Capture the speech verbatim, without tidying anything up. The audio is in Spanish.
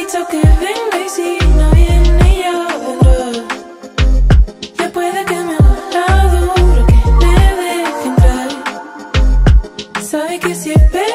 dicho que venga y si no viene ya vendrá. Ya puede que me haga duro, que me deje entrar. Sabe que si espera